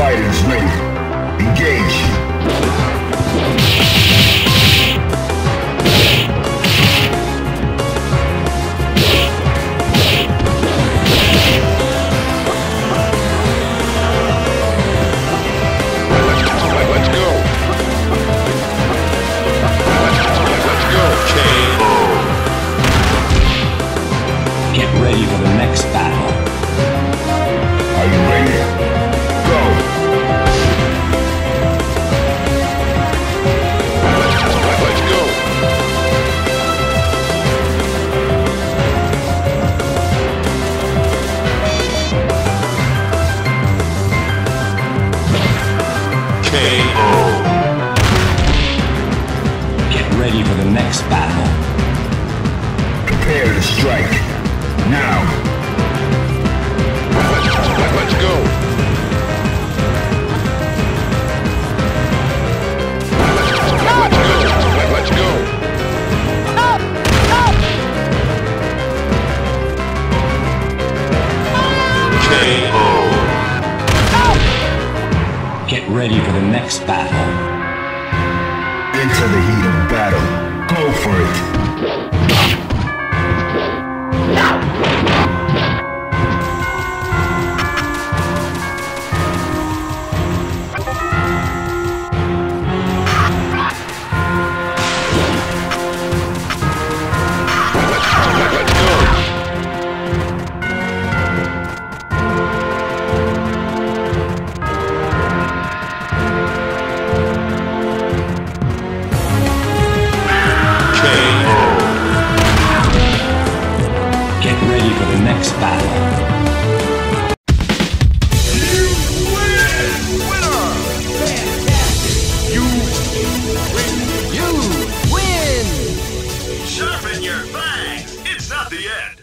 fighters ready. Engage. Get ready for the next battle. Are you ready? Go! Let's go! KO. Get ready for the next battle. Prepare to strike. Now! Let's go! Let's go! KO. Get ready for the next battle. Into the heat of battle. Go for it! Next battle. You win! Winner! Fantastic! You win! You win! Sharpen your fangs. It's not the end.